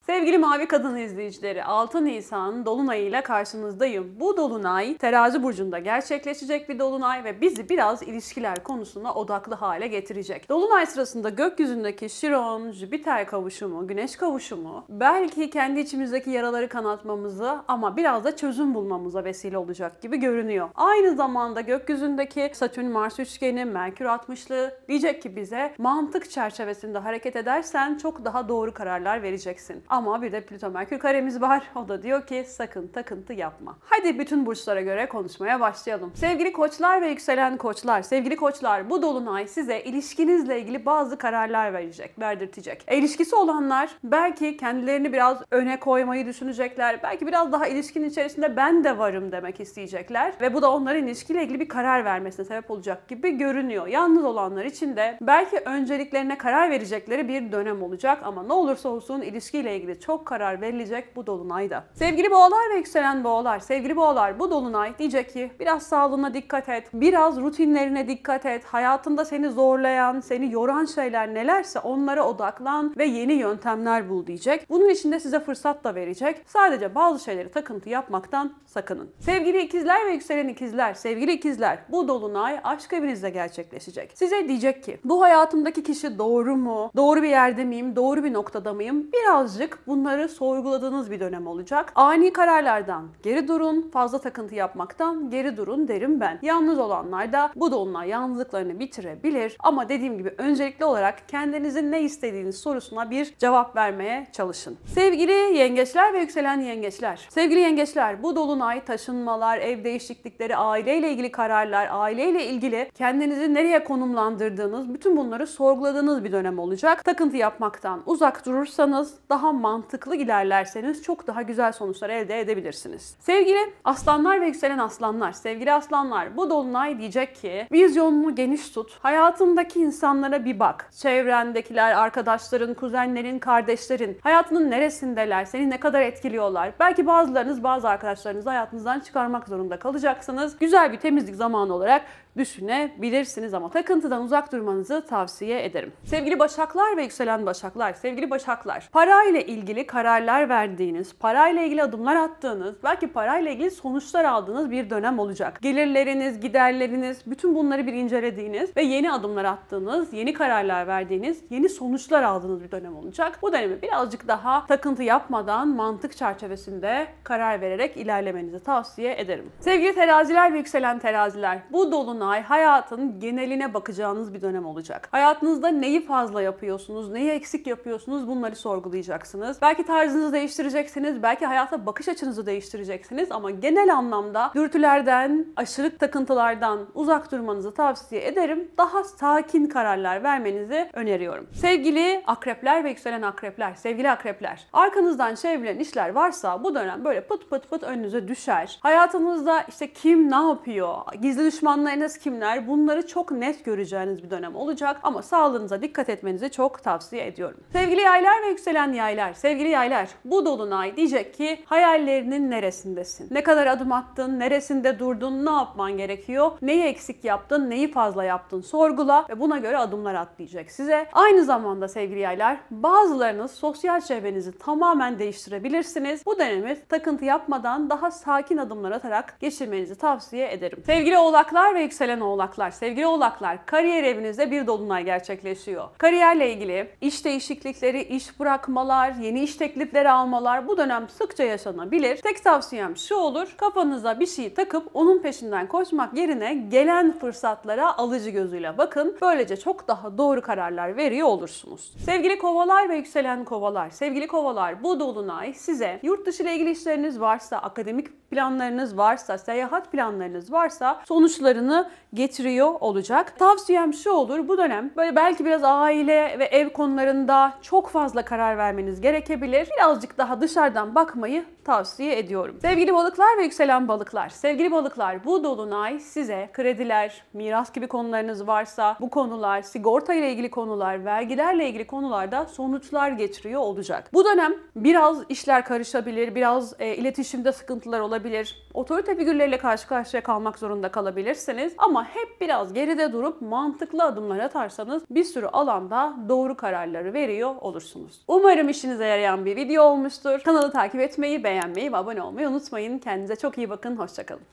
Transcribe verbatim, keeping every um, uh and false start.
Sevgili Mavi Kadın izleyicileri, altı Nisan Dolunay'ıyla karşınızdayım. Bu Dolunay Terazi Burcu'nda gerçekleşecek bir Dolunay ve bizi biraz ilişkiler konusuna odaklı hale getirecek. Dolunay sırasında gökyüzündeki Şiron, Jüpiter kavuşumu, Güneş kavuşumu belki kendi içimizdeki yaraları kanatmamızı ama biraz da çözüm bulmamıza vesile olacak gibi görünüyor. Aynı zamanda gökyüzündeki Satürn-Mars üçgeni, Merkür altmışlı diyecek ki bize mantık çerçevesinde hareket edersen çok daha doğru kararlar vereceksin. Ama bir de Plüto-Merkür karemiz var. O da diyor ki sakın takıntı yapma. Hadi bütün burçlara göre konuşmaya başlayalım. Sevgili koçlar ve yükselen koçlar, sevgili koçlar, bu dolunay size ilişkinizle ilgili bazı kararlar verecek, verdirtecek. E, ilişkisi olanlar belki kendilerini biraz öne koymayı düşünecekler. Belki biraz daha ilişkinin içerisinde ben de varım demek isteyecekler. Ve bu da onların ilişkiyle ilgili bir karar vermesine sebep olacak gibi görünüyor. Yalnız olanlar için de belki önceliklerine karar verecekleri bir dönem olacak ama ne olursa olsun ilişkiyle ilgili çok karar verilecek bu dolunayda. Sevgili boğalar ve yükselen boğalar, sevgili boğalar, bu dolunay diyecek ki biraz sağlığına dikkat et, biraz rutinlerine dikkat et, hayatında seni zorlayan, seni yoran şeyler nelerse onlara odaklan ve yeni yöntemler bul diyecek. Bunun için de size fırsat da verecek. Sadece bazı şeyleri takıntı yapmaktan sakının. Sevgili ikizler ve yükselen ikizler, sevgili ikizler, bu dolunay aşk evinizde gerçekleşecek. Size diyecek ki bu hayatımdaki kişi doğru mu? Doğru bir yerde miyim? Doğru bir noktada mıyım? Birazcık bunları sorguladığınız bir dönem olacak. Ani kararlardan geri durun, fazla takıntı yapmaktan geri durun derim ben. Yalnız olanlar da bu dolunay yalnızlıklarını bitirebilir ama dediğim gibi öncelikli olarak kendinizin ne istediğiniz sorusuna bir cevap vermeye çalışın. Sevgili yengeçler ve yükselen yengeçler. Sevgili yengeçler, bu dolunay taşınmalar, ev değişiklikleri, aileyle ilgili kararlar, aileyle ilgili kendinizi nereye konumlandırdığınız, bütün bunları sorguladığınız bir dönem olacak. Takıntı yapmaktan uzak durursanız, daha mantıklı ilerlerseniz çok daha güzel sonuçlar elde edebilirsiniz. Sevgili aslanlar ve yükselen aslanlar, sevgili aslanlar, bu dolunay diyecek ki vizyonunu geniş tut, hayatındaki insanlara bir bak. Çevrendekiler, arkadaşların, kuzenlerin, kardeşlerin hayatının neresindeler, seni ne kadar etkiliyorlar. Belki bazılarınız bazı arkadaşlarınızı hayatınızdan çıkarmak zorunda kalacaksınız. Güzel bir temizlik zamanı olarak düşünebilirsiniz ama takıntıdan uzak durmanızı tavsiye ederim. Sevgili başaklar ve yükselen başaklar, sevgili başaklar, parayla ilgili kararlar verdiğiniz, parayla ilgili adımlar attığınız, belki parayla ilgili sonuçlar aldığınız bir dönem olacak. Gelirleriniz, giderleriniz, bütün bunları bir incelediğiniz ve yeni adımlar attığınız, yeni kararlar verdiğiniz, yeni sonuçlar aldığınız bir dönem olacak. Bu dönemi birazcık daha takıntı yapmadan mantık çerçevesinde karar vererek ilerlemenizi tavsiye ederim. Sevgili teraziler ve yükselen teraziler, bu dolunay hayatın geneline bakacağınız bir dönem olacak. Hayatınızda neyi fazla yapıyorsunuz, neyi eksik yapıyorsunuz bunları sorgulayacaksınız. Belki tarzınızı değiştireceksiniz, belki hayata bakış açınızı değiştireceksiniz ama genel anlamda dürtülerden, aşırı takıntılardan uzak durmanızı tavsiye ederim. Daha sakin kararlar vermenizi öneriyorum. Sevgili akrepler ve yükselen akrepler, sevgili akrepler, arkanızdan çevrilen işler varsa bu dönem böyle pıt pıt pıt önünüze düşer. Hayatınızda işte kim ne yapıyor, gizli düşmanlarınız kimler, bunları çok net göreceğiniz bir dönem olacak ama sağlığınıza dikkat etmenizi çok tavsiye ediyorum. Sevgili yaylar ve yükselen yaylar, sevgili yaylar, bu dolunay diyecek ki hayallerinin neresindesin? Ne kadar adım attın, neresinde durdun, ne yapman gerekiyor, neyi eksik yaptın, neyi fazla yaptın sorgula ve buna göre adımlar at diyecek size. Aynı zamanda sevgili yaylar, bazılarınız sosyal çevrenizi tamamen değiştirebilirsiniz. Bu dönemi takıntı yapmadan daha sakin adımlar atarak geçirmenizi tavsiye ederim. Sevgili oğlaklar ve yükselen oğlaklar, sevgili oğlaklar, kariyer evinizde bir dolunay gerçekleşiyor. Kariyerle ilgili iş değişiklikleri, iş bırakmalar, yeni iş teklifleri almalar bu dönem sıkça yaşanabilir. Tek tavsiyem şu olur, kafanıza bir şey takıp onun peşinden koşmak yerine gelen fırsatlara alıcı gözüyle bakın. Böylece çok daha doğru kararlar veriyor olursunuz. Sevgili kovalar ve yükselen kovalar, sevgili kovalar, bu dolunay size yurt dışı ile ilgili işleriniz varsa, akademik planlarınız varsa, seyahat planlarınız varsa sonuçlarını getiriyor olacak. Tavsiyem şu olur, bu dönem böyle belki biraz aile ve ev konularında çok fazla karar vermeniz gerekebilir. Birazcık daha dışarıdan bakmayı tavsiye ediyorum. Sevgili balıklar ve yükselen balıklar, sevgili balıklar, bu dolunay size krediler, miras gibi konularınız varsa bu konular, sigorta ile ilgili konular, vergilerle ilgili konularda sonuçlar getiriyor olacak. Bu dönem biraz işler karışabilir, biraz e, iletişimde sıkıntılar olabilir. olabilir. Otorite figürleriyle karşı karşıya kalmak zorunda kalabilirsiniz. Ama hep biraz geride durup mantıklı adımlar atarsanız bir sürü alanda doğru kararları veriyor olursunuz. Umarım işinize yarayan bir video olmuştur. Kanalı takip etmeyi, beğenmeyi ve abone olmayı unutmayın. Kendinize çok iyi bakın. Hoşça kalın.